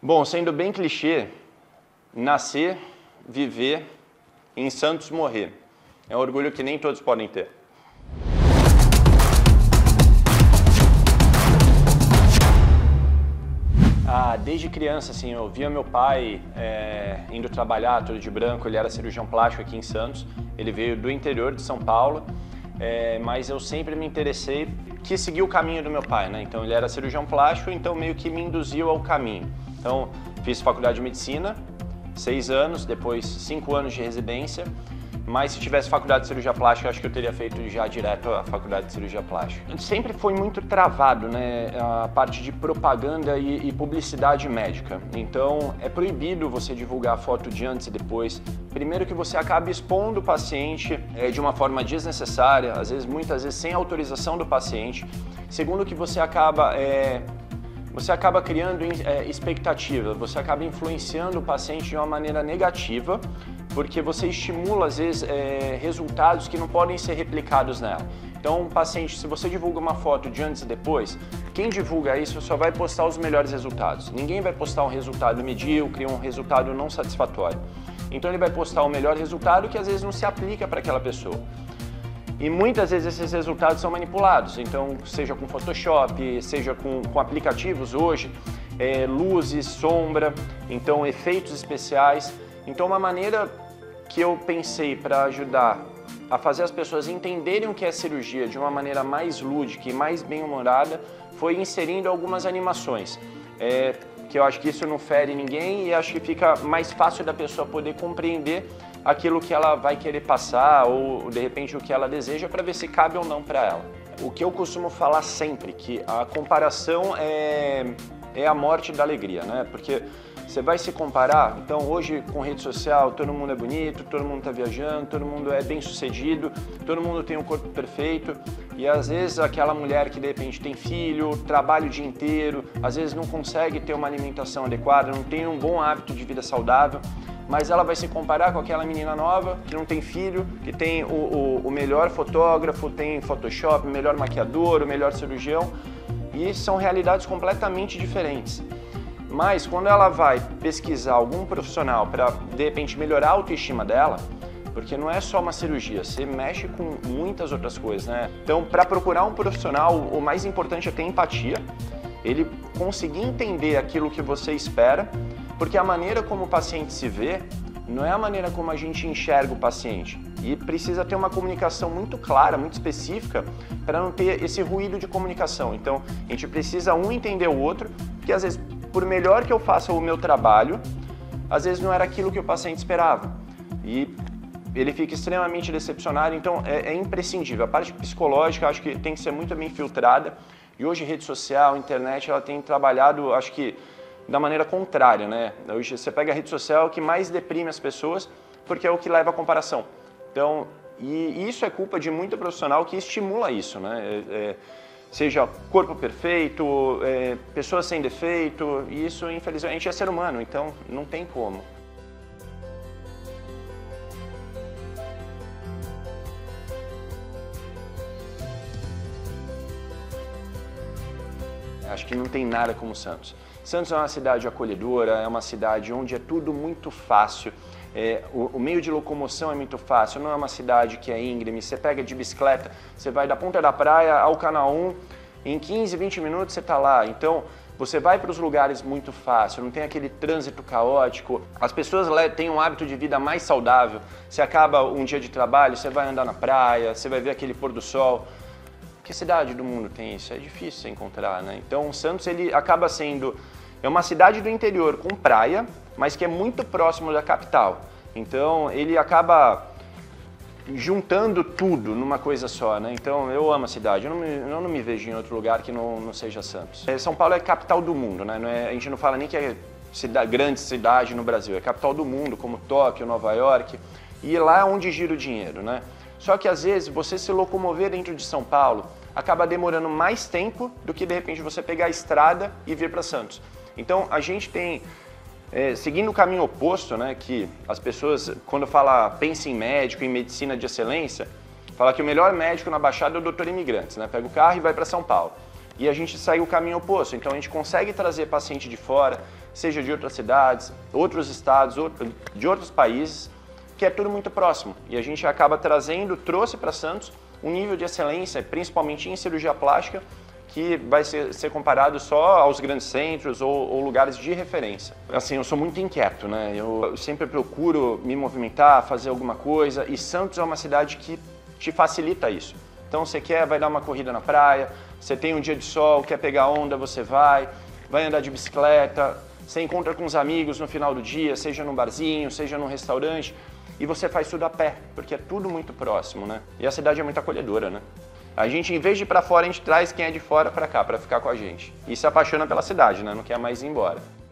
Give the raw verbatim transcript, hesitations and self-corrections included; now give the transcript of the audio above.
Bom, sendo bem clichê, nascer, viver, em Santos morrer. É um orgulho que nem todos podem ter. Ah, desde criança, assim, eu via meu pai é, indo trabalhar todo de branco. Ele era cirurgião plástico aqui em Santos. Ele veio do interior de São Paulo, é, mas eu sempre me interessei, quis seguir o caminho do meu pai, né? Então ele era cirurgião plástico, então meio que me induziu ao caminho. Então fiz faculdade de medicina, seis anos, depois cinco anos de residência. Mas se tivesse faculdade de cirurgia plástica, acho que eu teria feito já direto a faculdade de cirurgia plástica. Sempre foi muito travado, né, a parte de propaganda e, e publicidade médica. Então, é proibido você divulgar foto de antes e depois. Primeiro que você acaba expondo o paciente é, de uma forma desnecessária, às vezes, muitas vezes sem autorização do paciente. Segundo que você acaba... É, Você acaba criando é, expectativa, você acaba influenciando o paciente de uma maneira negativa, porque você estimula, às vezes, é, resultados que não podem ser replicados nela. Então, o paciente, se você divulga uma foto de antes e depois, quem divulga isso só vai postar os melhores resultados. Ninguém vai postar um resultado medíocre, um resultado não satisfatório. Então, ele vai postar o melhor resultado que, às vezes, não se aplica para aquela pessoa. E muitas vezes esses resultados são manipulados, então seja com Photoshop, seja com, com aplicativos hoje, é, luzes, sombra, então efeitos especiais. Então uma maneira que eu pensei para ajudar a fazer as pessoas entenderem o que é cirurgia de uma maneira mais lúdica e mais bem-humorada foi inserindo algumas animações. É, que eu acho que isso não fere ninguém e acho que fica mais fácil da pessoa poder compreender aquilo que ela vai querer passar ou, de repente, o que ela deseja para ver se cabe ou não para ela. O que eu costumo falar sempre, que a comparação é, é a morte da alegria, né? Porque você vai se comparar, então hoje com rede social todo mundo é bonito, todo mundo está viajando, todo mundo é bem sucedido, todo mundo tem um corpo perfeito e às vezes aquela mulher que de repente tem filho, trabalha o dia inteiro, às vezes não consegue ter uma alimentação adequada, não tem um bom hábito de vida saudável, mas ela vai se comparar com aquela menina nova que não tem filho, que tem o, o, o melhor fotógrafo, tem Photoshop, o melhor maquiador, o melhor cirurgião, e são realidades completamente diferentes. Mas quando ela vai pesquisar algum profissional para, de repente, melhorar a autoestima dela, porque não é só uma cirurgia, você mexe com muitas outras coisas, né? Então, para procurar um profissional, o mais importante é ter empatia, ele conseguir entender aquilo que você espera, porque a maneira como o paciente se vê não é a maneira como a gente enxerga o paciente. E precisa ter uma comunicação muito clara, muito específica, para não ter esse ruído de comunicação. Então, a gente precisa um entender o outro, porque às vezes, por melhor que eu faça o meu trabalho, às vezes não era aquilo que o paciente esperava. E ele fica extremamente decepcionado, então é, é imprescindível. A parte psicológica, acho que tem que ser muito bem filtrada. E hoje, rede social, internet, ela tem trabalhado, acho que, da maneira contrária, né? Hoje você pega a rede social, que mais deprime as pessoas, porque é o que leva à comparação. Então, e isso é culpa de muito profissional que estimula isso, né? É, é, seja corpo perfeito, é, pessoas sem defeito, e isso, infelizmente, é ser humano, então não tem como. Acho que não tem nada como Santos. Santos é uma cidade acolhedora, é uma cidade onde é tudo muito fácil, é, o, o meio de locomoção é muito fácil, não é uma cidade que é íngreme, você pega de bicicleta, você vai da ponta da praia ao Canal um, em quinze, vinte minutos você está lá, então você vai para os lugares muito fácil, não tem aquele trânsito caótico, as pessoas têm um hábito de vida mais saudável, você acaba um dia de trabalho, você vai andar na praia, você vai ver aquele pôr do sol. Que cidade do mundo tem isso? É difícil você encontrar, né? Então, Santos ele acaba sendo é uma cidade do interior com praia, mas que é muito próximo da capital. Então, ele acaba juntando tudo numa coisa só, né? Então, eu amo a cidade. Eu não me, eu não me vejo em outro lugar que não, não seja Santos. São Paulo é capital do mundo, né? Não é, a gente não fala nem que é cidade, grande cidade no Brasil, é capital do mundo, como Tóquio, Nova York, e lá é onde gira o dinheiro, né? Só que às vezes você se locomover dentro de São Paulo acaba demorando mais tempo do que de repente você pegar a estrada e vir para Santos. Então a gente tem, é, seguindo o caminho oposto, né, que as pessoas quando fala, pensa em médico, em medicina de excelência, fala que o melhor médico na Baixada é o doutor Imigrantes, né, pega o carro e vai para São Paulo. E a gente segue o caminho oposto, então a gente consegue trazer paciente de fora, seja de outras cidades, outros estados, de outros países, que é tudo muito próximo. E a gente acaba trazendo, trouxe para Santos um nível de excelência, principalmente em cirurgia plástica, que vai ser, ser comparado só aos grandes centros ou, ou lugares de referência. Assim, eu sou muito inquieto, né? Eu, eu sempre procuro me movimentar, fazer alguma coisa, e Santos é uma cidade que te facilita isso. Então você quer, vai dar uma corrida na praia, você tem um dia de sol, quer pegar onda, você vai, vai andar de bicicleta, você encontra com os amigos no final do dia, seja num barzinho, seja num restaurante, e você faz tudo a pé, porque é tudo muito próximo, né? E a cidade é muito acolhedora, né? A gente, em vez de ir para fora, a gente traz quem é de fora para cá, para ficar com a gente. E se apaixona pela cidade, né? Não quer mais ir embora.